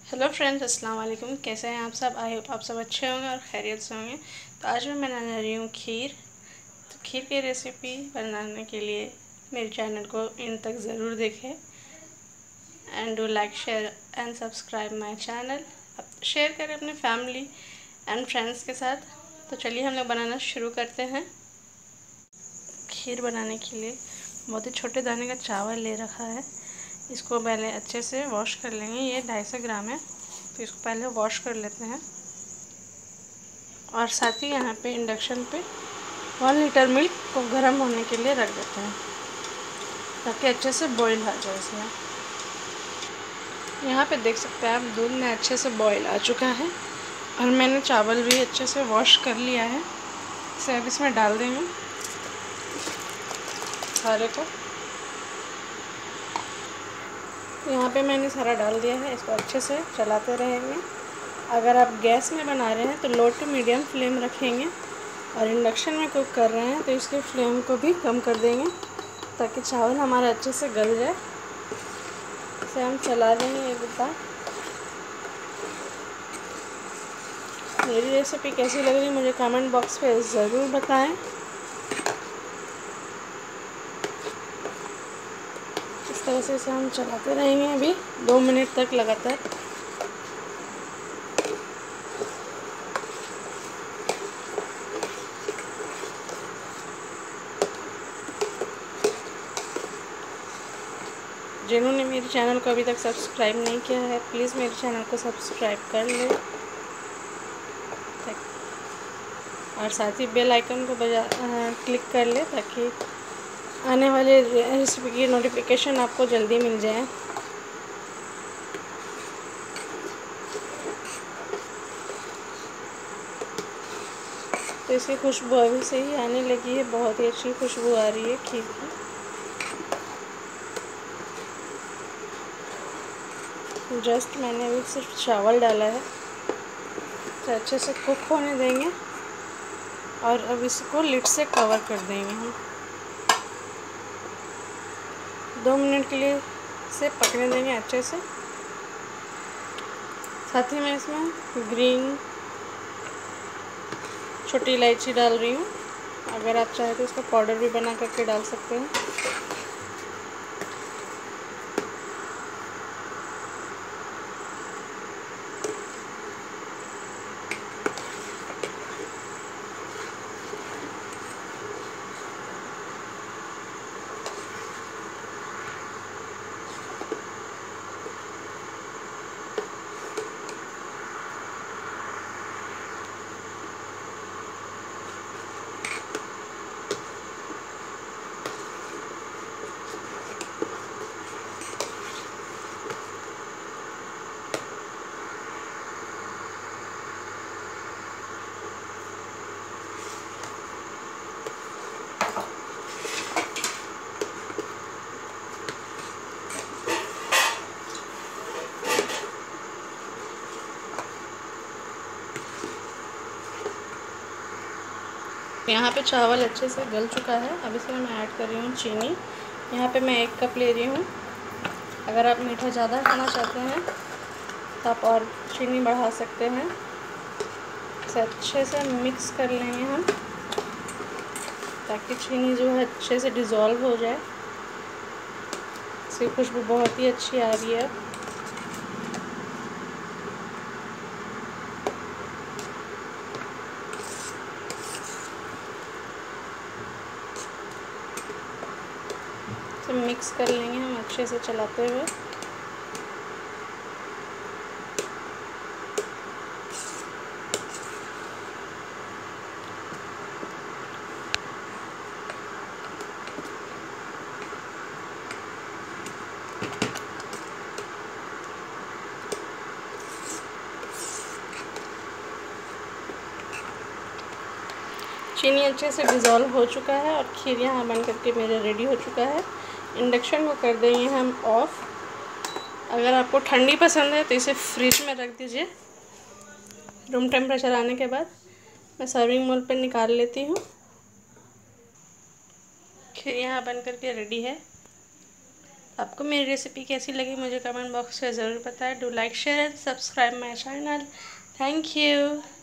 Hello friends, अस्सलाम वालेकुम। कैसे हैं आप सब? आई होप आप सब अच्छे होंगे और खैरियत से होंगे। तो आज मैं बनाने रही हूँ खीर। तो खीर की रेसिपी बनाने के लिए मेरे चैनल को इन तक ज़रूर देखें and do like share and subscribe my channel. Share करें अपने फैमिली एंड फ्रेंड्स के साथ। तो चलिए हम लोग बनाना शुरू करते हैं। खीर बनाने के लिए बहुत ही छोटे दाने का चावल ले रखा है। इसको पहले अच्छे से वॉश कर लेंगे। ये 250 ग्राम है, तो इसको पहले वॉश कर लेते हैं। और साथ ही यहाँ पे इंडक्शन पे 1 लीटर मिल्क को गर्म होने के लिए रख देते हैं ताकि अच्छे से बॉईल आ जाए इसमें। यहाँ पे देख सकते हैं आप, दूध में अच्छे से बॉईल आ चुका है और मैंने चावल भी अच्छे से वॉश कर लिया है। इसे अब इसमें डाल देंगे सारे को। यहाँ पे मैंने सारा डाल दिया है। इसको अच्छे से चलाते रहेंगे। अगर आप गैस में बना रहे हैं तो लो टू मीडियम फ्लेम रखेंगे और इंडक्शन में कुक कर रहे हैं तो इसके फ्लेम को भी कम कर देंगे ताकि चावल हमारा अच्छे से गल जाए। इसे हम चला देंगे एक बार। मेरी रेसिपी कैसी लग रही मुझे कमेंट बॉक्स पे ज़रूर बताएं। इस तरह से इसे हम चलाते रहेंगे अभी 2 मिनट तक लगातार। जिन्होंने मेरे चैनल को अभी तक सब्सक्राइब नहीं किया है, प्लीज़ मेरे चैनल को सब्सक्राइब कर लें और साथ ही बेल आइकन को क्लिक कर ले ताकि आने वाले रेसिपी की नोटिफिकेशन आपको जल्दी मिल जाए। तो इसकी खुशबू अभी से ही आने लगी है। बहुत ही अच्छी खुशबू आ रही है खीर की। जस्ट मैंने अभी सिर्फ चावल डाला है, तो अच्छे से कुक होने देंगे और अब इसको लिड से कवर कर देंगे हम। 2 मिनट के लिए इसे पकने देंगे अच्छे से। साथ ही मैं इसमें ग्रीन छोटी इलायची डाल रही हूँ। अगर आप चाहें तो इसका पाउडर भी बना करके डाल सकते हैं। यहाँ पे चावल अच्छे से गल चुका है। अब इसमें मैं ऐड कर रही हूँ चीनी। यहाँ पे मैं 1 कप ले रही हूँ। अगर आप मीठा ज़्यादा खाना चाहते हैं तो आप और चीनी बढ़ा सकते हैं। इसे अच्छे से मिक्स कर लेंगे हम ताकि चीनी जो है अच्छे से डिज़ोल्व हो जाए। इसकी खुशबू बहुत ही अच्छी आ रही है। इसे मिक्स कर लेंगे हम अच्छे से चलाते हुए। चीनी अच्छे से डिज़ोल्व हो चुका है और खीर यहाँ बन करके मेरे रेडी हो चुका है। इंडक्शन को कर देंगे हम ऑफ़। अगर आपको ठंडी पसंद है तो इसे फ्रिज में रख दीजिए। रूम टेम्परेचर आने के बाद मैं सर्विंग मोल पर निकाल लेती हूँ। खीर यहाँ बन करके रेडी है। आपको मेरी रेसिपी कैसी लगी मुझे कमेंट बॉक्स में ज़रूर बताएं। Do like share and subscribe my channel. Thank you.